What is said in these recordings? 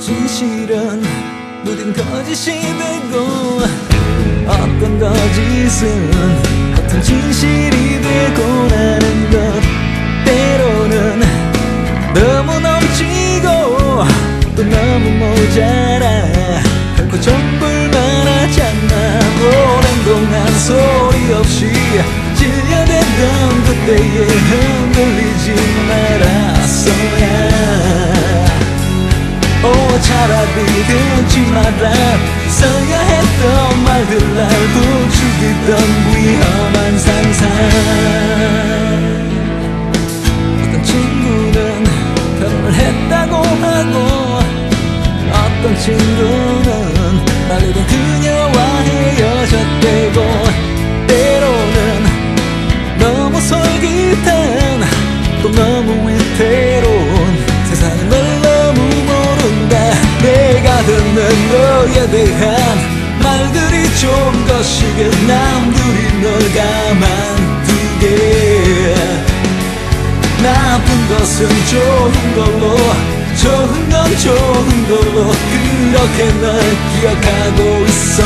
진실은 모든 거짓이 되고 어떤 거짓은 같은 진실이 되고 나는 것 때로는 너무 넘치고 또 너무 모자라 결코 전부를 말하잖아. 오랜 동안 소리 없이 질려대던 그때에 흔들리지 말았어야. 차라리 듣지 마라. 써야 했던 말들 날 부추기던 위험한 상상. 어떤 친구는 결혼을 했다고 하고 어떤 친구는 말리던 그녀와 헤어졌대고 때로는 너무 솔깃한 또 너무 위태로운 세상은 널 너무 모른다. 내가 듣는 너에 대한 말들이 좀 거시게 남들이 널 가만두게. 나쁜 것은 좋은 걸로 좋은 건 좋은 걸로 그렇게 널 기억하고 있어.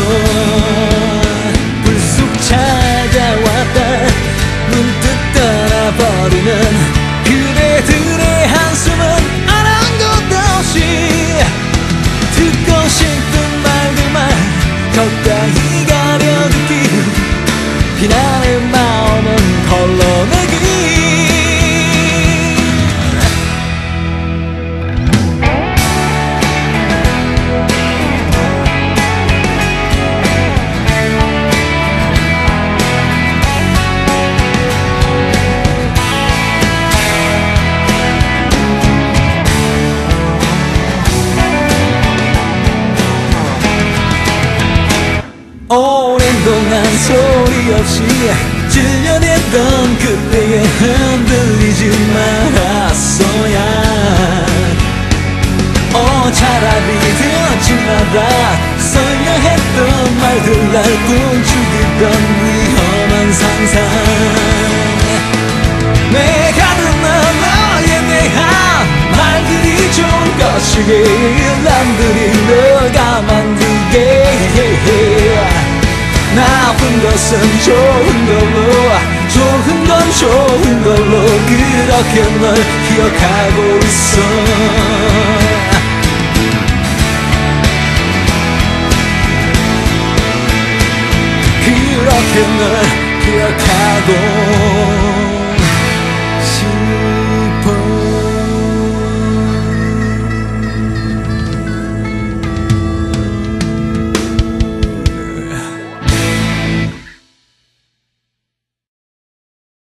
불쑥 찾아왔다 문득 떠나버리는 그대들의 한숨은 아랑곳없이 듣고 싶은 말들만 적당히 가려듣기. 비난의 마음은 걸러내기. 오랜 동안 소리 없이 질려댔던 그때에 흔들리지 말았어야. 차라리 듣지 마라. 써야 했던 말들 날 부추기던 위험한 상상. 내가 듣는 너에 대한 말들이 좀 거시게 남들이 널 가만두게. 나쁜 것은 좋은 걸로 좋은 건 좋은 걸로 그렇게 널 기억하고 있어. 그렇게 널 기억하고